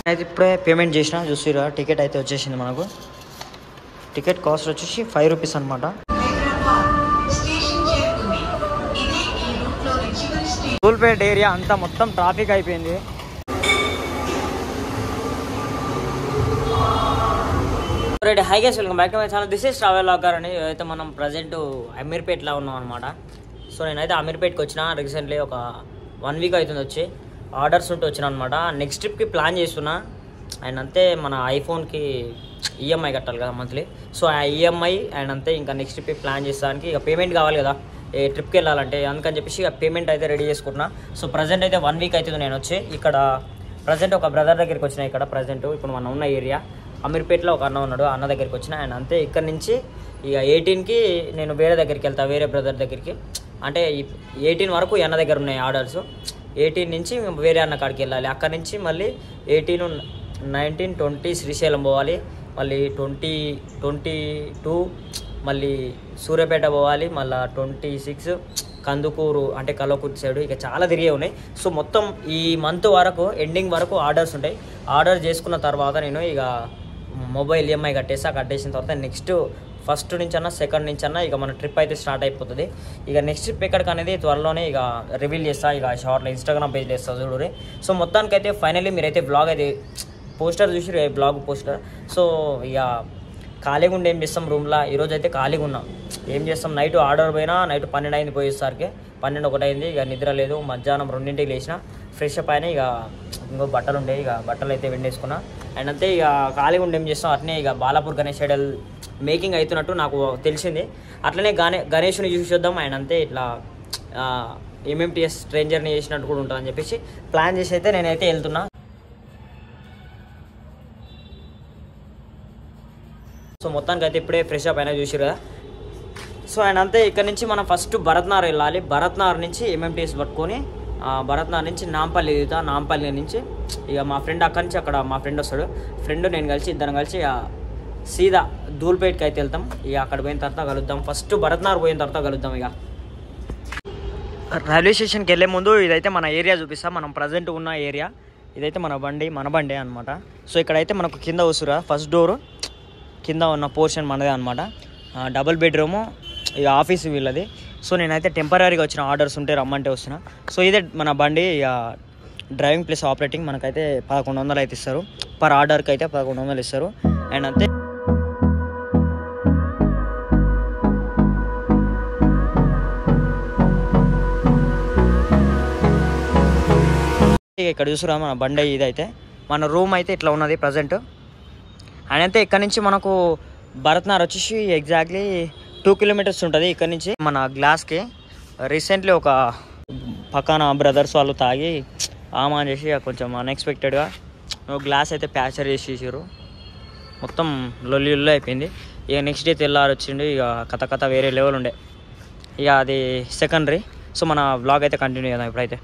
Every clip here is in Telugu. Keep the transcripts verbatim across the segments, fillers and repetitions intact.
అయితే ఇప్పుడే పేమెంట్ చేసిన చూసిరా టికెట్ అయితే వచ్చేసింది మనకు. టికెట్ కాస్ట్ వచ్చేసి ఫైవ్ రూపీస్ అనమాట. ధూల్పేట్ ఏరియా అంతా మొత్తం ట్రాఫిక్ అయిపోయింది. Right, hi guys, welcome back to my channel. This is travel vlogger అని. అయితే మనం ప్రజెంట్ అమీర్పేట్లో ఉన్నాం అనమాట. సో నేనైతే అమీర్పేట్కి వచ్చిన రీసెంట్లీ ఒక వన్ వీక్ అవుతుంది వచ్చి. ఆర్డర్స్ ఉంటే వచ్చిన అనమాట. నెక్స్ట్ ట్రిప్కి ప్లాన్ చేస్తున్నా. అండ్ అంతే మన ఐఫోన్కి ఈఎంఐ కట్టాలి కదా మంత్లీ. సో ఆ ఈఎంఐ అండ్ అంతే ఇంకా నెక్స్ట్ ట్రిప్కి ప్లాన్ చేస్తానికి ఇక పేమెంట్ కావాలి కదా ఏ ట్రిప్కి వెళ్ళాలంటే, అందుకని చెప్పేసి ఇక పేమెంట్ అయితే రెడీ చేసుకుంటున్నా. సో ప్రజెంట్ అయితే వన్ వీక్ అవుతుంది నేను వచ్చి. ఇక్కడ ప్రజెంట్ ఒక బ్రదర్ దగ్గరికి వచ్చిన. ఇక్కడ ప్రజెంట్ ఇప్పుడు మనం ఉన్న ఏరియా అమీర్పేట్లో ఒక అన్న ఉన్నాడు, అన్న దగ్గరికి వచ్చిన. అండ్ అంతే ఇక్కడ నుంచి ఇక ఎయిటీన్కి నేను వేరే దగ్గరికి వెళ్తాను, వేరే బ్రదర్ దగ్గరికి. అంటే ఎయిటీన్ వరకు అన్న దగ్గర ఉన్నాయి ఆర్డర్స్. ఎయిటీన్ నుంచి వేరే అన్న కాడికి వెళ్ళాలి. అక్కడ నుంచి మళ్ళీ ఎయిటీన్ నైన్టీన్ ట్వంటీ శ్రీశైలం పోవాలి, మళ్ళీ ట్వంటీ ట్వంటీ టూ మళ్ళీ సూర్యాపేట పోవాలి, మళ్ళీ ట్వంటీ సిక్స్ కందుకూరు అంటే కల్లకుర్తి సైడ్. ఇక చాలా తిరిగే ఉన్నాయి. సో మొత్తం ఈ మంత్ వరకు ఎండింగ్ వరకు ఆర్డర్స్ ఉంటాయి. ఆర్డర్ చేసుకున్న తర్వాత నేను ఇక మొబైల్ ఈఎంఐ కట్టేస్తా. కట్టేసిన తర్వాత నెక్స్ట్ ఫస్ట్ నుంచి అన్నా సెకండ్ నుంచి అన్నా ఇక మన ట్రిప్ అయితే స్టార్ట్ అయిపోతుంది. ఇక నెక్స్ట్ ట్రిప్ ఎక్కడికి అనేది త్వరలోనే ఇక రివీల్ చేస్తా. ఇక షార్ట్లో ఇన్స్టాగ్రామ్ పేజ్లో వేస్తా చూడరు. సో మొత్తానికి అయితే ఫైనల్లీ మీరైతే బ్లాగ్ అయితే పోస్టర్ చూసి బ్లాగ్ పోస్టర్. సో ఇక ఖాళీగా ఉండి ఏం చేస్తాం రూమ్లో. ఈరోజు అయితే ఖాళీగా ఉన్నాం. ఏం చేస్తాం, నైట్ ఆర్డర్ పోయినా నైట్ పన్నెండు అయింది పోయేసరికి. పన్నెండు ఒకటి అయింది. ఇక నిద్ర లేదు. మధ్యాహ్నం రెండింటికి లేచిన, ఫ్రెష్ అప్ అయినా. ఇక ఇంకో బట్టలు ఉండే, ఇక బట్టలు అయితే వెండేసుకున్నా. అండ్ అంతే ఇక ఖాళీగా ఉండి ఏం చేస్తాం, అట్నే ఇక బాలాపూర్ గణేష్ ఐడల్ మేకింగ్ అవుతున్నట్టు నాకు తెలిసింది. అట్లనే గణే గణేష్ని చూసి చూద్దాం. అండ్ అంతే ఇట్లా ఎంఎంటీఎస్ స్ట్రేంజర్ని చేసినట్టు కూడా ఉంటుందని చెప్పేసి ప్లాన్ చేసి అయితే నేనైతే వెళ్తున్నా. సో మొత్తానికి అయితే ఇప్పుడే ఫ్రెష్ అప్ అయినా చూసారు కదా. సో అండ్ అంతే ఇక్కడ నుంచి మనం ఫస్ట్ భరత్నార్ వెళ్ళాలి. భరత్నార్ నుంచి ఎంఎంటీఎస్ పట్టుకొని భరత్నార్ నుంచి నాంపల్లి దిగుతా. నాంపల్లి నుంచి ఇక మా ఫ్రెండ్ అక్కడి నుంచి అక్కడ మా ఫ్రెండ్ వస్తాడు. ఫ్రెండ్ నేను కలిసి ఇద్దరం కలిసి సీదా ధూల్పేట్కి అయితే వెళ్తాం. ఇక అక్కడ పోయిన తర్వాత కలుద్దాం. ఫస్ట్ భరత్నార్ పోయిన తర్వాత కలుద్దాం. ఇక రైల్వే స్టేషన్కి వెళ్ళే ముందు ఇదైతే మన ఏరియా చూపిస్తాం. మనం ప్రజెంట్ ఉన్న ఏరియా ఇదైతే మన బండి మన బండి అనమాట. సో ఇక్కడైతే మనకు కింద వస్తురా ఫస్ట్ డోరు కింద ఉన్న పోర్షన్ మనదే అనమాట. డబుల్ బెడ్రూము, ఇక ఆఫీస్ వీళ్ళది. సో నేనైతే టెంపరీగా వచ్చిన ఆర్డర్స్ ఉంటే రమ్మంటే వస్తున్నా. సో ఇదే మన బండి. ఇక డ్రైవింగ్ ప్లస్ ఆపరేటింగ్ మనకైతే పదకొండు వందలు అయితే ఇస్తారు. పర్ ఆర్డర్కి అయితే పదకొండు వందలు ఇస్తారు. అండ్ అంతే ఇక్కడ చూసురా మన బండి ఇదైతే. మన రూమ్ అయితే ఇట్లా ఉన్నది ప్రజెంట్. అండ్ అయితే ఇక్కడ నుంచి మనకు భరత్నార్ వచ్చేసి ఎగ్జాక్ట్లీ టూ కిలోమీటర్స్ ఉంటుంది. ఇక్కడ నుంచి మన గ్లాస్కి రీసెంట్లీ ఒక పక్కన బ్రదర్స్ వాళ్ళు తాగి ఆమాన్ చేసి కొంచెం అన్ఎక్స్పెక్టెడ్గా గ్లాస్ అయితే ప్యాచర్ చేసేసారు. మొత్తం లొల్లి లొల్లి అయిపోయింది. ఇక నెక్స్ట్ డే తెల్లారి వచ్చిండు. ఇక కథ కథ వేరే లెవెల్ ఉండే. ఇక అది సెకండరీ. సో మన వ్లాగ్ అయితే కంటిన్యూ చేద్దాం ఇప్పుడైతే.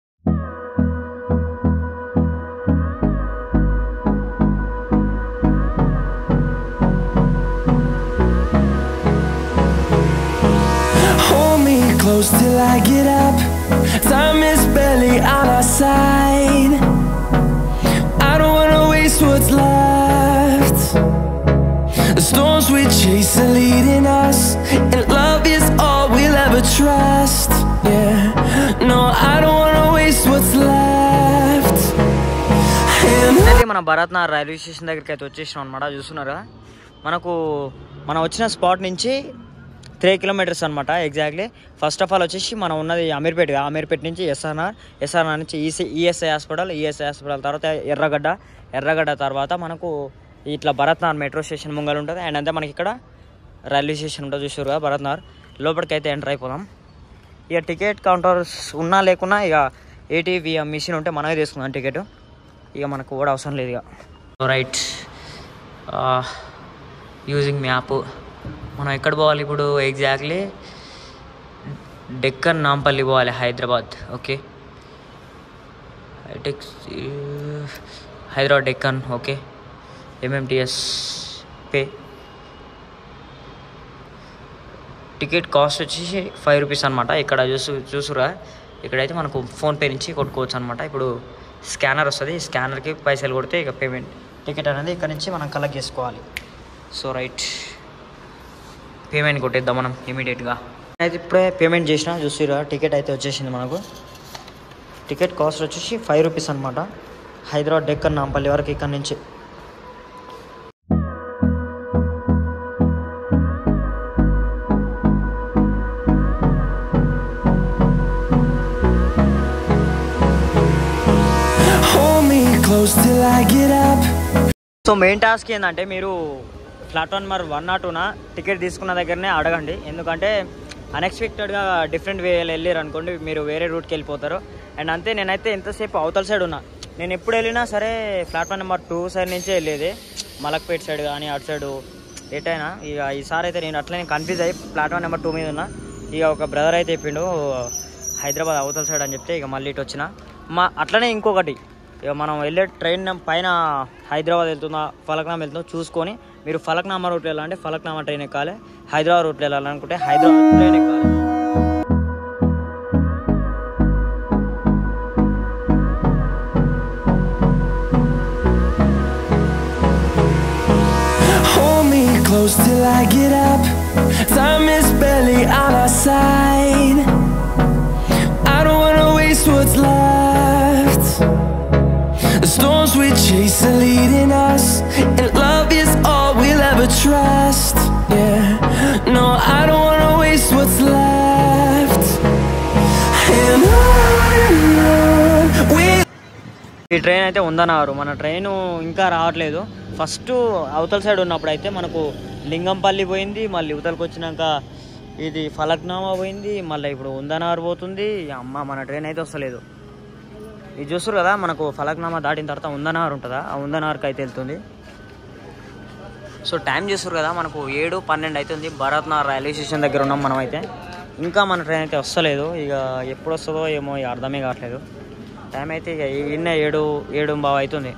Close till I get up. Time is barely on our side. I don't wanna waste what's left. The storms we chase are leading us, and love is all we'll ever trust. Yeah, no, I don't wanna waste what's left. అయితే మన భరత్నార్ రైల్వే స్టేషన్ దగ్గరికి అయితే వచ్చేసినాం అనమాట. చూస్తున్నారు కదా, మనకు మనం వచ్చిన స్పాట్ నుంచి త్రీ కిలోమీటర్స్ అనమాట ఎగ్జాక్ట్లీ. ఫస్ట్ ఆఫ్ ఆల్ వచ్చేసి మనం ఉన్నది అమీర్పేట. అమీర్పేట నుంచి ఎస్ఆర్ఆర్, ఎస్ఆర్ఆర్ నుంచి EC ESI hospital, ESI hospital తర్వాత ఎర్రగడ్డ, ఎర్రగడ్డ తర్వాత మనకు ఇట్లా భరత్నార్ మెట్రో స్టేషన్ ముంగలు ఉంటుంది. అండ్ అంతే మనకి ఇక్కడ రైల్వే స్టేషన్ ఉంటుంది చూసారు కదా భరత్నార్. లోపలికి అయితే ఎంటర్ అయిపోదాం. ఇక టికెట్ కౌంటర్స్ ఉన్నా లేకున్నా ఇక ఏటీవీ మిషన్ ఉంటే మనమే తీసుకుందాం టికెట్. ఇక మనకు కూడా అవసరం లేదు. ఇక రైట్ యూజింగ్ మ్యాప్ మనం ఎక్కడ పోవాలి ఇప్పుడు ఎగ్జాక్ట్లీ డెక్కన్ నాంపల్లి పోవాలి, Hyderabad. Okay, Hyderabad Deccan. Okay, MMTS పే. టికెట్ కాస్ట్ వచ్చేసి ఫైవ్ రూపీస్ అనమాట. ఇక్కడ చూసు చూసురా ఇక్కడైతే మనకు ఫోన్పే నుంచి కొట్టుకోవచ్చు అనమాట. ఇప్పుడు స్కానర్ వస్తుంది. స్కానర్కి పైసలు కొడితే ఇక పేమెంట్ టికెట్ అనేది ఇక్కడ నుంచి మనం కలెక్ట్ చేసుకోవాలి. సో రైట్, పేమెంట్ కొట్టేద్దాం మనం ఇమీడియట్గా. అయితే ఇప్పుడే పేమెంట్ చేసిన, చూసిరా టికెట్ అయితే వచ్చేసింది మనకు. టికెట్ కాస్ట్ వచ్చేసి ఫైవ్ రూపీస్ అనమాట. హైదరాబాద్ డెక్కన్ నాంపల్లి వరకు ఇక్కడ నుంచి. సో మెయిన్ టాస్క్ ఏంటంటే మీరు ప్లాట్ఫామ్ నెంబర్ వన్ నాట్ టూనా టికెట్ తీసుకున్న దగ్గరనే అడగండి. ఎందుకంటే అన్ఎక్స్పెక్టెడ్గా డిఫరెంట్ వేలో వెళ్ళారు అనుకోండి, మీరు వేరే రూట్కి వెళ్ళిపోతారు. అండ్ అంతే, నేనైతే ఎంతసేపు అవతల సైడ్ ఉన్నా. నేను ఎప్పుడు వెళ్ళినా సరే ప్లాట్ఫామ్ నెంబర్ టూ సైడ్ నుంచే వెళ్ళేది, మలక్పేట్ సైడ్ కానీ అటు సైడు ఎటైనా. ఇక ఈసారి అయితే నేను అట్లనే కన్ఫ్యూజ్ అయ్యి ప్లాట్ఫామ్ నెంబర్ టూ మీద ఉన్నా. ఇక ఒక బ్రదర్ అయితే చెప్పిండు హైదరాబాద్ అవతల సైడ్ అని చెప్తే ఇక మళ్ళీ ఇటు వచ్చిన. మా అట్లనే ఇంకొకటి, ఇక మనం వెళ్ళే ట్రైన్ పైన హైదరాబాద్ వెళ్తుందా ఫలక్నామా వెళ్తుందో చూసుకొని మీరు ఫలక్నామా రూట్లో వెళ్ళాలంటే ఫలక్నామా ట్రైన్ ఎక్కాలి, హైదరాబాద్ రూట్లో వెళ్ళాలనుకుంటే హైదరాబాద్ ట్రైన్ ఎక్కాలి. Close till I get up. Time is barely on our side. I don't wanna waste what's left. The storms we chase are leading us, and love is all we'll ever trust. Yeah, no, I don't wanna waste what's left. And on and on we. ఈ ట్రైన్ అయితే ఉందన్నారు, మన ట్రైను ఇంకా రావట్లేదు. ఫస్ట్ అవతల సైడ్ ఉన్నప్పుడు అయితే మనకు లింగంపల్లి పోయింది, మళ్ళీ యువతలకు వచ్చినాక ఇది ఫలక్నామా పోయింది, మళ్ళీ ఇప్పుడు ఉందనవర్ పోతుంది. అమ్మ మన ట్రైన్ అయితే వస్తలేదు. ఇది చూస్తారు కదా, మనకు ఫలక్నామా దాటిన తర్వాత ఉందనవర్ ఉంటుందా, ఆ ఉందనవర్కి అయితే వెళ్తుంది. సో టైం చూస్తారు కదా, మనకు ఏడు పన్నెండు అవుతుంది. భరత్నగర్ రైల్వే స్టేషన్ దగ్గర ఉన్నాం మనం అయితే. ఇంకా మన ట్రైన్ అయితే వస్తలేదు. ఇక ఎప్పుడు వస్తుందో ఏమో ఇక అర్థమే కావట్లేదు. టైం అయితే ఇక ఇన్న ఏడు ఏడు బాగా అవుతుంది.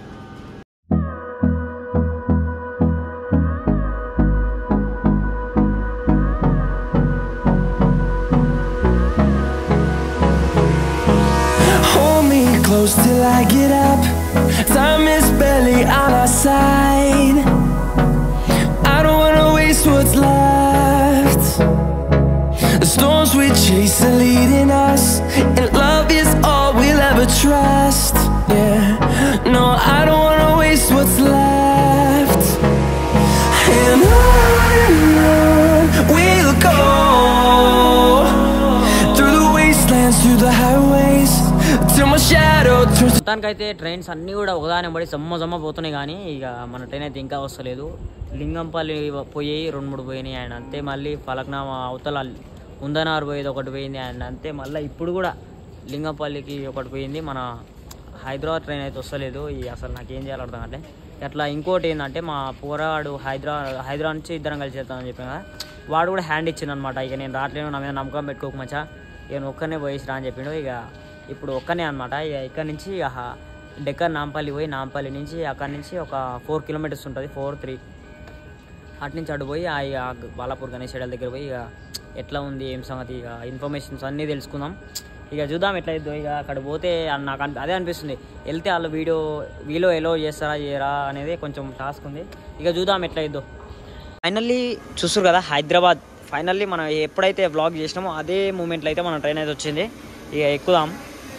Close till I get up. Time is barely on our side. I don't wanna waste what's left. The storms we chase are leading us, and love is all we'll ever trust. Yeah, no, I don't wanna waste what's left. And on and on we'll go, through the wastelands, through the highways. మొత్తానికైతే ట్రైన్స్ అన్నీ కూడా ఒకదాని పడి జమ్మ జమ్మ పోతున్నాయి, కానీ ఇక మన ట్రైన్ అయితే ఇంకా వస్తలేదు. లింగంపల్లి పోయి రెండు మూడు పోయినాయి ఆయన అంతే. మళ్ళీ ఫలక్నామా అవతల ఉందనార్ పోయేది ఒకటి పోయింది ఆయన అంతే. మళ్ళీ ఇప్పుడు కూడా లింగంపల్లికి ఒకటి పోయింది. మన హైదరాబాద్ ట్రైన్ అయితే వస్తలేదు. ఈ అసలు నాకు ఏం చేయాలి అర్థం అంటే అట్లా. ఇంకోటి ఏంటంటే మా పోరాడు హైదరాబాద్ హైదరాబాద్ నుంచి ఇద్దరం కలిసి వెళ్తామని చెప్పాను కదా, వాడు కూడా హ్యాండ్ ఇచ్చింది అనమాట. ఇక నేను రావట్లేను, నా మీద నమ్మకం పెట్టుకోక మచ్చా, ఇక ఒక్కనే పోయేసిరా అని చెప్పిండు. ఇక ఇప్పుడు ఒక్కనే అనమాట. ఇక ఇక్కడ నుంచి డెక్కన్ నాంపల్లి పోయి, నాంపల్లి నుంచి అక్కడి నుంచి ఒక ఫోర్ కిలోమీటర్స్ ఉంటుంది, ఫోర్ త్రీ అటు నుంచి అటు పోయి ఇక బాలాపూర్ గణేష్ ఎడల దగ్గర పోయి ఇక ఎట్లా ఉంది ఏం సంగతి ఇక ఇన్ఫర్మేషన్స్ అన్నీ తెలుసుకుందాం. ఇక చూద్దాం ఎట్లా అవుతుందో. ఇక అక్కడ పోతే నాకు అదే అనిపిస్తుంది, వెళ్తే వాళ్ళు వీడియో వీలో ఎలో చేస్తారా చేయరా అనేది కొంచెం టాస్క్ ఉంది. ఇక చూద్దాం ఎట్లా అవుతుందో. ఫైనల్లీ చూస్తారు కదా హైదరాబాద్, ఫైనల్లీ మనం ఎప్పుడైతే వ్లాగ్ చేసినామో అదే మూమెంట్లో అయితే మన ట్రైన్ అయితే వచ్చింది. ఇక ఎక్కుదాం.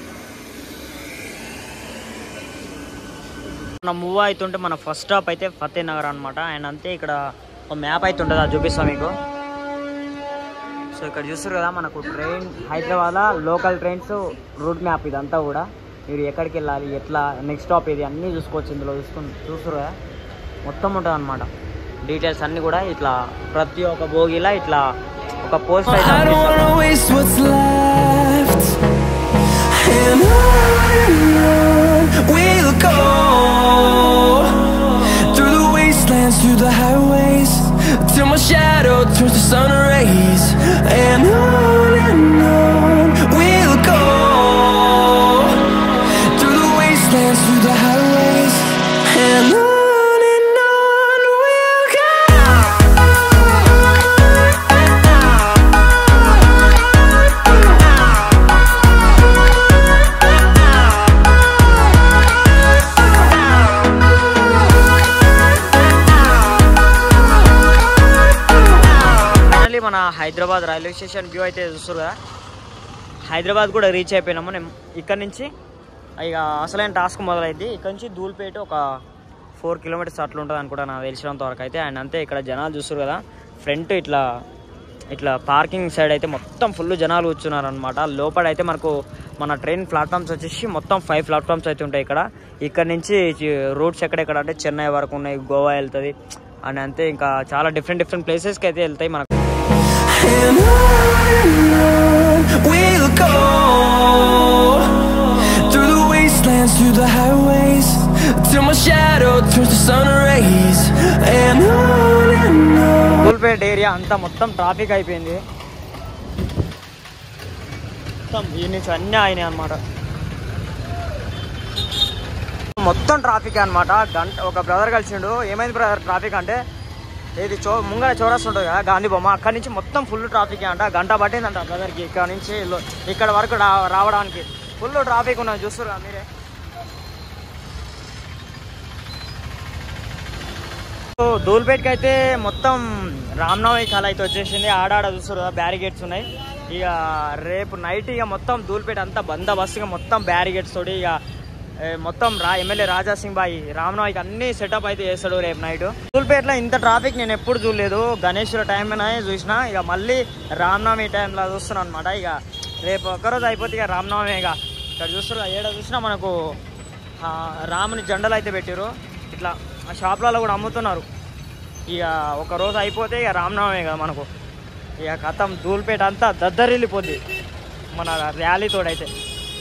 మనం మూవ్ అవుతుంటే మన ఫస్ట్ స్టాప్ అయితే ఫతే నగర్ అనమాట. అండ్ అంతే ఇక్కడ ఒక మ్యాప్ అయితే ఉంటుంది, అది చూపిస్తాం మీకు. సో ఇక్కడ చూస్తారు కదా మనకు ట్రైన్ హైదరాబాద్లో లోకల్ ట్రైన్స్ రూట్ మ్యాప్ ఇదంతా కూడా. మీరు ఎక్కడికి వెళ్ళాలి, ఎట్లా, నెక్స్ట్ స్టాప్ ఇది అన్నీ చూసుకోవచ్చు ఇందులో. చూసుకుని చూస్తారు కదా మొత్తం ఉంటుంది అనమాట. డీటెయిల్స్ అన్నీ కూడా ఇట్లా ప్రతి ఒక్క బోగిలా ఇట్లా ఒక పోస్ట్ అయితే. We'll go through the wastelands, through the highways, till my shadow turns to sun rays. And on and on we'll go through the wastelands, through the highways, and on. మన హైదరాబాద్ రైల్వే స్టేషన్ వ్యూ అయితే చూస్తారు కదా. హైదరాబాద్ కూడా రీచ్ అయిపోయినాము. నేను ఇక్కడ నుంచి ఇక అసలైన టాస్క్ మొదలైంది. ఇక్కడ నుంచి ధూల్పేట ఒక ఫోర్ కిలోమీటర్స్ అట్లా ఉంటుంది అనుకుంటా నాకు తెలిసినంత వరకు అయితే. అండ్ అంతే ఇక్కడ జనాలు చూస్తారు కదా, ఫ్రంట్ ఇట్లా ఇట్లా పార్కింగ్ సైడ్ అయితే మొత్తం ఫుల్ జనాలు కూర్చున్నారు అనమాట. లోపల అయితే మనకు మన ట్రైన్ ప్లాట్ఫామ్స్ వచ్చేసి మొత్తం ఫైవ్ ప్లాట్ఫామ్స్ అయితే ఉంటాయి ఇక్కడ. ఇక్కడ నుంచి రూట్స్ ఎక్కడెక్కడ అంటే చెన్నై వరకు ఉన్నాయి, గోవా వెళ్తుంది అండ్ అంతే ఇంకా చాలా డిఫరెంట్ డిఫరెంట్ ప్లేసెస్కి అయితే వెళ్తాయి మనకు. We'll go through the wastelands, through the highways, till my shadow turns to sun rays, and on and on. Dhoolpet area అంతా మొత్తం ట్రాఫిక్ అయిపోయింది. మొత్తం ఈ నుంచి అన్నీ అయినాయి అనమాట. మొత్తం ట్రాఫిక్ అనమాట. గంట ఒక బ్రదర్ కలిసిండు, ఏమైంది బ్రదర్ ట్రాఫిక్ అంటే, ఇది చో ముంగడ చౌరస్తా ఉంటుంది కదా గాంధీ బొమ్మ, అక్కడి నుంచి మొత్తం ఫుల్ ట్రాఫిక్ అంట. గంట పట్టిందంట బ్రదర్కి ఇక్కడ నుంచి ఇక్కడ వరకు రా రావడానికి ఫుల్ ట్రాఫిక్ ఉన్నది చూస్తారు కదా మీరే. సో ధూల్పేటకి అయితే మొత్తం రామ్నవమి కళ అయితే వచ్చేసింది. ఆడాడ చూస్తారు కదా బ్యారిగేట్స్ ఉన్నాయి. ఇక రేపు నైట్ ఇక మొత్తం ధూల్పేట అంతా బందోబస్తుగా మొత్తం బ్యారిగేట్స్ తోటి ఇక మొత్తం రా ఎమ్మెల్యే రాజాసింగ్ బాయ్ రామ్నవమికి అన్ని సెటప్ అయితే చేస్తాడు రేపు నైట్. ధూల్పేటలో ఇంత ట్రాఫిక్ నేను ఎప్పుడు చూడలేదు. గణేశ్వర టైంలోనే చూసిన, ఇక మళ్ళీ రామ్నవమి టైంలో చూస్తున్నాను అనమాట. ఇక రేపు ఒక్కరోజు అయిపోతే ఇక రామ్నవమి. ఇక ఇక్కడ చూస్తారు ఏడ చూసినా మనకు రాముని జెండలు అయితే పెట్టారు. ఇట్లా ఆ షాప్లలో కూడా అమ్ముతున్నారు. ఇక ఒక రోజు అయిపోతే ఇక రామ్నవమి కదా మనకు. ఇక కథం ధూల్పేట అంతా దద్దరిల్లిపోద్ది మన ర్యాలీతోడైతే.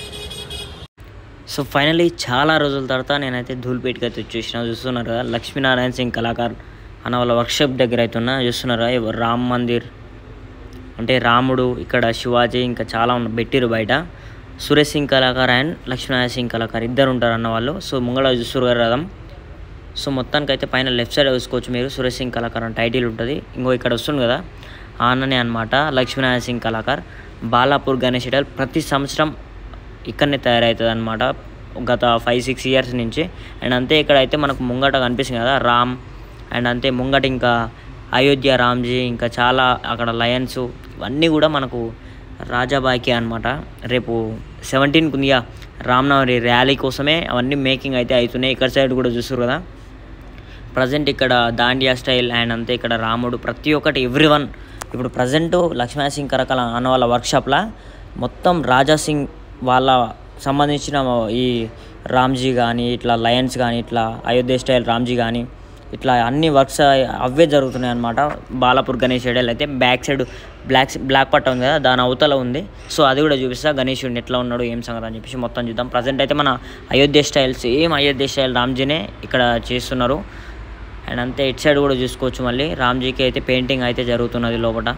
సో ఫైనలీ చాలా రోజుల తర్వాత నేనైతే ధూల్పేటకి అయితే వచ్చేసిన. చూస్తున్నారు కదా లక్ష్మీనారాయణ సింగ్ కళాకార్ అన్న వాళ్ళ వర్క్షాప్ దగ్గర అయితే ఉన్నా. చూస్తున్నారా రామ్ మందిర్ అంటే రాముడు, ఇక్కడ శివాజీ ఇంకా చాలా ఉన్న పెట్టిరు బయట. సురేష్ సింగ్ కళాకార్ అండ్ లక్ష్మీనారాయణ సింగ్ కళాకార్ ఇద్దరు ఉంటారు అన్న వాళ్ళు. సో ముంగళ చూస్తున్నారు కదా రథం. సో మొత్తానికి అయితే పైన లెఫ్ట్ సైడ్ చూసుకోవచ్చు మీరు, సురేష్ సింగ్ కళాకార్ అని టైటిల్ ఉంటుంది. ఇంకో ఇక్కడ వస్తుంది కదా ఆ అన్ననే అనమాట లక్ష్మీనారాయణ సింగ్ కళాకార్. బాలాపూర్ గణేష్ ఐడల్ ప్రతి సంవత్సరం ఇక్కడనే తయారవుతుంది అనమాట గత ఫైవ్ సిక్స్ ఇయర్స్ నుంచి. అండ్ అంతే ఇక్కడ అయితే మనకు ముంగట కనిపిస్తుంది కదా రామ్, అండ్ అంతే ముంగట ఇంకా అయోధ్య రామ్జీ, ఇంకా చాలా అక్కడ లయన్స్ ఇవన్నీ కూడా మనకు రాజాబాయికే అనమాట. రేపు సెవెంటీన్కి ఉందిగా రామ్నవమి ర్యాలీ కోసమే అవన్నీ మేకింగ్ అయితే అవుతున్నాయి. ఇక్కడ సైడ్ కూడా చూస్తారు కదా ప్రజెంట్ ఇక్కడ దాండియా స్టైల్ అండ్ అంతే ఇక్కడ రాముడు ప్రతి ఒక్కటి ఎవ్రీ వన్. ఇప్పుడు ప్రజెంట్ లక్ష్మీ సింగ్ కరకల అన్న వాళ్ళ వర్క్షాప్లో మొత్తం రాజా సింగ్ వాళ్ళ సంబంధించిన ఈ రామ్జీ కానీ ఇట్లా లయన్స్ కానీ ఇట్లా అయోధ్య స్టైల్ రామ్జీ కానీ ఇట్లా అన్ని వర్క్స్ అవే జరుగుతున్నాయి అనమాట. బాలాపూర్ గణేష్ ఐడల్ అయితే బ్యాక్ సైడ్ బ్లాక్ బ్లాక్ పట్ట ఉంది కదా దాని అవతల ఉంది. సో అది కూడా చూపిస్తా గణేషుడిని ఎట్లా ఉన్నాడు ఏం సంగతి అని చెప్పేసి మొత్తం చూద్దాం. ప్రజెంట్ అయితే మన Ayodhya style same Ayodhya style రామ్జీనే ఇక్కడ చేస్తున్నారు. అండ్ అంతే ఇటు సైడ్ కూడా చూసుకోవచ్చు మళ్ళీ రామ్జీకి అయితే పెయింటింగ్ అయితే జరుగుతున్నది లోపల.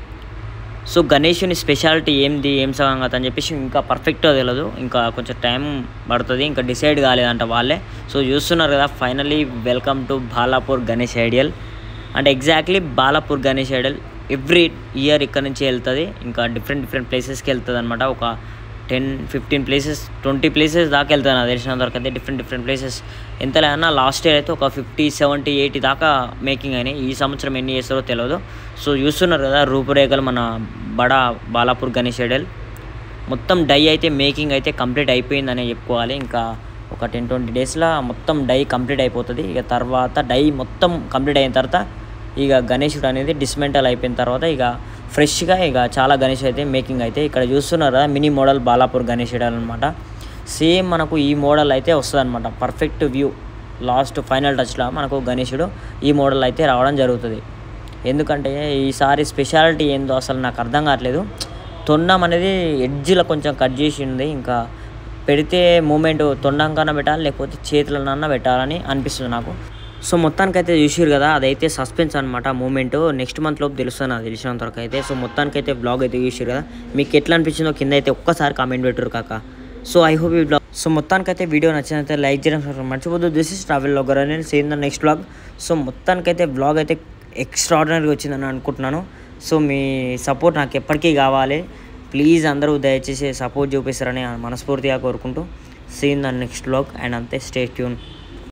సో గణేషుని స్పెషాలిటీ ఏంది ఏం సంగతి అని చెప్పేసి ఇంకా పర్ఫెక్ట్గా తెలియదు, ఇంకా కొంచెం టైం పడుతుంది, ఇంకా డిసైడ్ కాలేదంట వాళ్ళే. సో చూస్తున్నారు కదా finally welcome to Balapur Ganesh ideal. అంటే exactly Balapur Ganesh ideal every year ఇక్కడ నుంచి వెళ్తుంది, ఇంకా డిఫరెంట్ డిఫరెంట్ ప్లేసెస్కి వెళ్తుంది అనమాట. ఒక ten fifteen places twenty places దాకా వెళ్తాను నాకు తెలిసినంత వరకు అయితే. డిఫరెంట్ డిఫరెంట్ ప్లేసెస్ ఎంత లేదన్నా లాస్ట్ ఇయర్ అయితే ఒక ఫిఫ్టీ సెవెంటీ ఎయిటీ దాకా మేకింగ్ అయినాయి. ఈ సంవత్సరం ఎన్ని చేస్తారో తెలియదు. సో చూస్తున్నారు కదా రూపురేఖలు మన బడా బాలాపూర్ గణేష్ ఐడల్ మొత్తం డై అయితే మేకింగ్ అయితే కంప్లీట్ అయిపోయిందని చెప్పుకోవాలి. ఇంకా ఒక టెన్ ట్వంటీ డేస్లో మొత్తం డై కంప్లీట్ అయిపోతుంది. ఇక తర్వాత డై మొత్తం కంప్లీట్ అయిన తర్వాత ఇక గణేశుడు అనేది డిస్మెంటల్ అయిపోయిన తర్వాత ఇక ఫ్రెష్గా ఇక చాలా గణేష్ అయితే మేకింగ్ అయితే ఇక్కడ చూస్తున్నారు కదా mini model Balapur Ganesh idol అనమాట. సేమ్ మనకు ఈ మోడల్ అయితే వస్తుంది అనమాట. పర్ఫెక్ట్ వ్యూ లాస్ట్ ఫైనల్ టచ్లో మనకు గణేశుడు ఈ మోడల్ అయితే రావడం జరుగుతుంది. ఎందుకంటే ఈసారి స్పెషాలిటీ ఏందో అసలు నాకు అర్థం కావట్లేదు. తొండం అనేది ఎడ్జ్లో కొంచెం కట్ చేసి ఉంది, ఇంకా పెడితే మూమెంట్ తొండంకన్నా పెట్టాలి లేకపోతే చేతులనన్నా పెట్టాలని అనిపిస్తుంది నాకు. సో మొత్తానికైతే చూసారు కదా అదైతే సస్పెన్స్ అనమాట మూమెంట్. నెక్స్ట్ మంత్ లోపు తెలుస్తుంది నాకు తెలిసినంత వరకు అయితే. సో మొత్తానికైతే బ్లాగ్ అయితే చూసారు కదా, మీకు ఎట్లా అనిపించిందో కింద అయితే ఒక్కసారి కామెంట్ పెట్టారు కాక. సో ఐ హోప్ ఈ బ్లాగ్ సో మొత్తానికైతే వీడియో నచ్చినైతే లైక్ చేయడం మర్చిపోద్దు. దిస్ ఇస్ ట్రావెల్ బ్లాగర్ అని same the next blog. So మొత్తానికైతే బ్లాగ్ అయితే ఎక్స్ట్రాడినరీగా వచ్చిందని అనుకుంటున్నాను. సో మీ సపోర్ట్ నాకు ఎప్పటికీ కావాలి. ప్లీజ్ అందరూ దయచేసి సపోర్ట్ చూపిస్తారని మనస్ఫూర్తిగా కోరుకుంటూ see in the next blog. And అంతే స్టే ట్యూన్.